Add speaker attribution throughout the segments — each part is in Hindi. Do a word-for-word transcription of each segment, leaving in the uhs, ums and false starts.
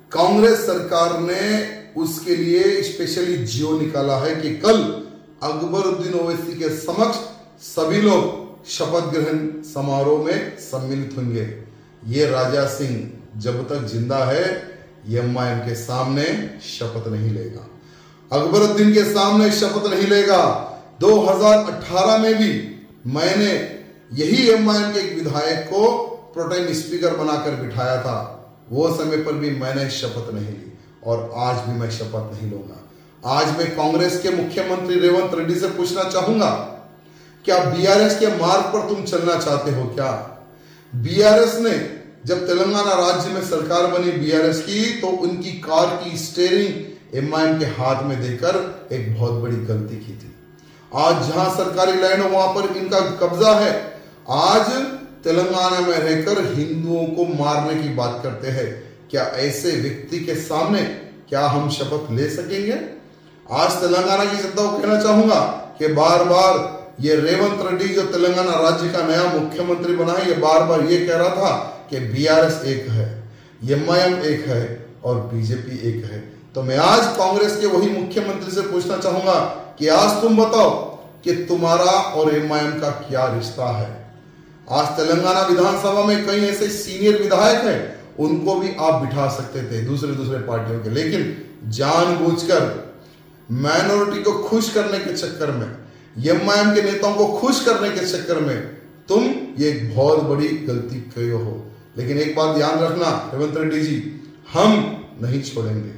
Speaker 1: कांग्रेस सरकार ने उसके लिए स्पेशली जियो निकाला है कि कल अकबरुद्दीन ओवैसी के समक्ष सभी लोग शपथ ग्रहण समारोह में सम्मिलित होंगे। ये राजा सिंह जब तक जिंदा है एम आई एम के सामने शपथ नहीं लेगा, अकबरुद्दीन के सामने शपथ नहीं लेगा। दो हज़ार अठारह में भी मैंने यही एम आई एम के एक विधायक को प्रोटेम स्पीकर बनाकर बिठाया था, वो समय पर भी मैंने शपथ नहीं ली और आज भी मैं शपथ नहीं लूंगा। आज मैं कांग्रेस के मुख्यमंत्री रेवंत रेड्डी से पूछना चाहूंगा, क्या बी आर एस के मार्ग पर तुम चलना चाहते हो? क्या बी आर एस ने जब तेलंगाना राज्य में सरकार बनी बी आर एस की, तो उनकी कार की स्टीयरिंग एम आई एम के हाथ में देकर एक बहुत बड़ी गलती की थी। आज जहां सरकारी लैंड हो वहां पर इनका कब्जा है। आज तेलंगाना में रहकर हिंदुओं को मारने की बात करते हैं। क्या ऐसे व्यक्ति के सामने क्या हम शपथ ले सकेंगे? आज तेलंगाना की जनता को कहना चाहूंगा कि बार बार ये रेवंत रेड्डी जो तेलंगाना राज्य का नया मुख्यमंत्री बना है, ये बार बार ये कह रहा था कि बी आर एस एक है, एम आई एम एक है और बी जे पी एक है। तो मैं आज कांग्रेस के वही मुख्यमंत्री से पूछना चाहूंगा कि आज तुम बताओ कि तुम्हारा और एम आई एम का क्या रिश्ता है? आज तेलंगाना विधानसभा में कई ऐसे सीनियर विधायक हैं, उनको भी आप बिठा सकते थे दूसरे दूसरे पार्टियों के, लेकिन जानबूझकर माइनॉरिटी को खुश करने के चक्कर में, एम आई एम के नेताओं को खुश करने के चक्कर में तुम ये एक बहुत बड़ी गलती किए हो। लेकिन एक बात ध्यान रखना रेवंत रेड्डी जी, हम नहीं छोड़ेंगे।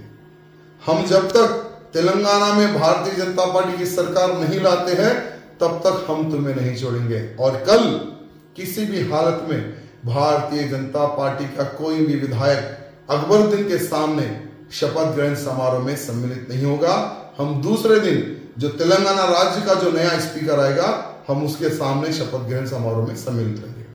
Speaker 1: हम जब तक तेलंगाना में भारतीय जनता पार्टी की सरकार नहीं लाते हैं तब तक हम तुम्हें नहीं छोड़ेंगे। और कल किसी भी हालत में भारतीय जनता पार्टी का कोई भी विधायक अकबरुद्दीन के सामने शपथ ग्रहण समारोह में सम्मिलित नहीं होगा। हम दूसरे दिन जो तेलंगाना राज्य का जो नया स्पीकर आएगा, हम उसके सामने शपथ ग्रहण समारोह में सम्मिलित रहेंगे।